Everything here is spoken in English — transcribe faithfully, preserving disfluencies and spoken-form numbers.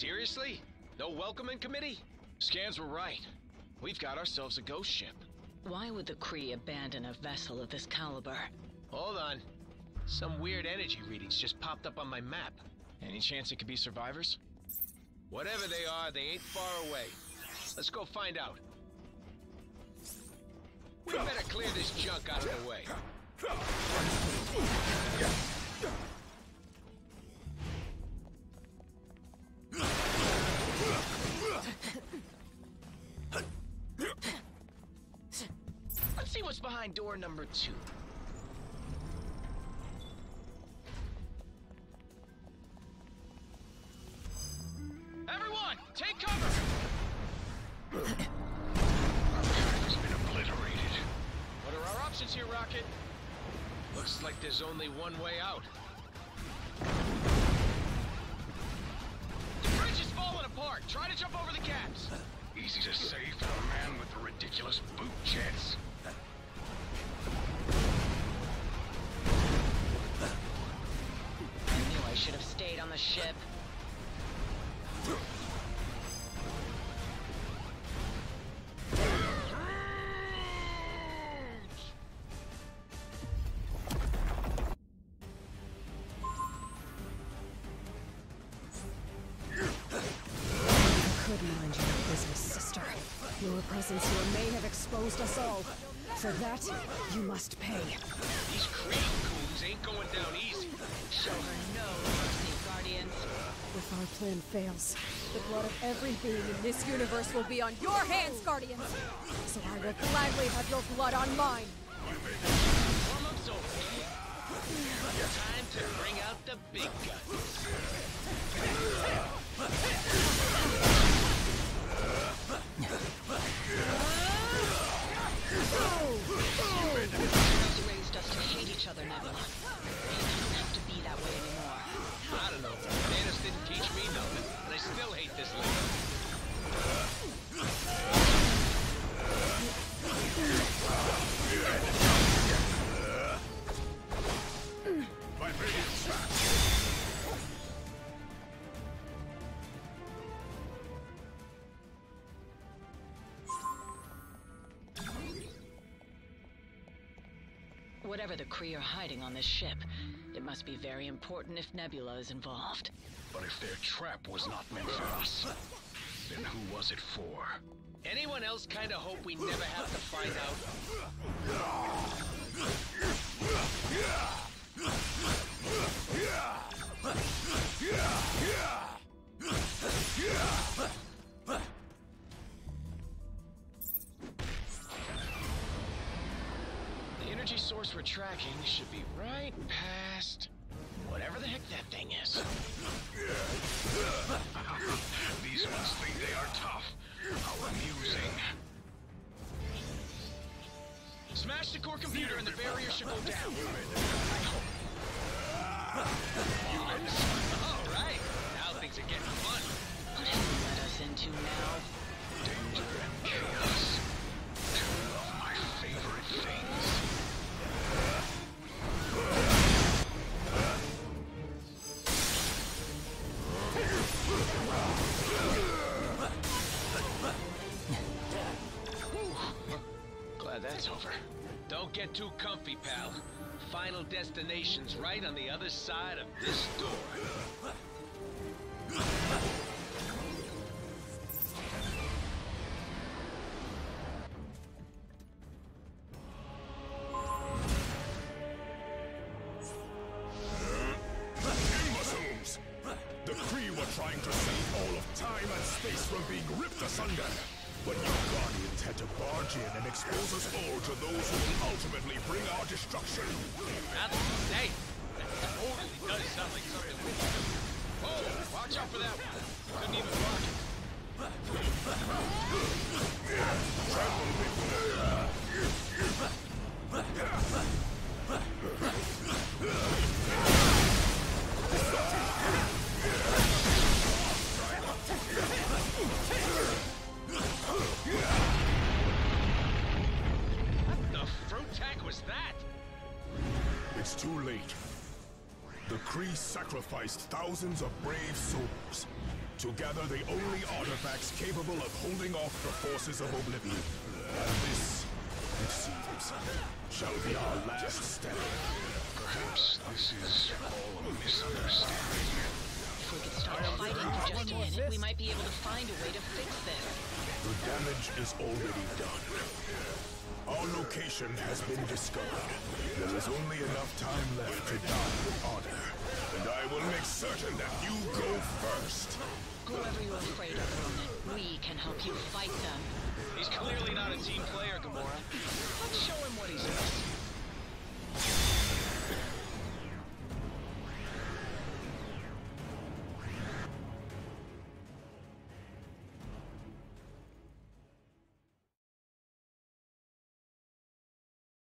Seriously? No welcoming committee? Scans were right. We've got ourselves a ghost ship. Why would the Kree abandon a vessel of this caliber? Hold on. Some weird energy readings just popped up on my map. Any chance it could be survivors? Whatever they are, they ain't far away. Let's go find out. We better clear this junk out of the way. Let's see what's behind door number two. Everyone, take cover! Our path has been obliterated. What are our options here, Rocket? Looks like there's only one way out. The bridge is falling apart. Try to jump over the gaps. Easy to say for a man with the ridiculous boot jets. I knew I should have stayed on the ship. Your presence here may have exposed us all. For that, you must pay. These Kree coons ain't going down easy. Show her no mercy, Guardians. If our plan fails, the blood of every being in this universe will be on your hands, Guardians! So I will gladly have your blood on mine! Warm-up's over. Time to bring out the big guns. Raised us to hate each other, Nebula. Maybe you don't have to be that way anymore. I don't know. Thanos didn't teach me nothing, and I still hate this land. My radiant's back. Whatever the Kree are hiding on this ship, it must be very important if Nebula is involved. But if their trap was not meant for us, then who was it for? Anyone else kinda hope we never have to find out? The energy source we're tracking should be right past whatever the heck that thing is. These ones think they are tough. How amusing. Smash the core computer and the barrier should go down. I hope. All right. Now things are getting fun. What have you let us into now? Danger and chaos. Two of my favorite things. Glad that's over. Don't get too comfy, pal. Final destination's right on the other side of this door. Imbeciles! The Kree were trying to save all of time and space from being ripped asunder. But you Guardians had to barge in and expose us all to those who will ultimately bring our destruction. That's insane. That totally does sound like something we can do. Whoa, watch out for that one. Couldn't even block it. What the fruit tank was that? It's too late. The Kree sacrificed thousands of brave souls. Together, the only artifacts capable of holding off the forces of oblivion. And this, it seems, shall be our last step. Perhaps this is all a misunderstanding. If we could start fighting for just a minute, we might be able to find a way to fix this. The damage is already done. Our location has been discovered. There is only enough time left to die with honor. And I will make certain that you go first. Whoever you're afraid of, Ronan, we can help you fight them. He's clearly not a team player, Gamora. Let's show him what he's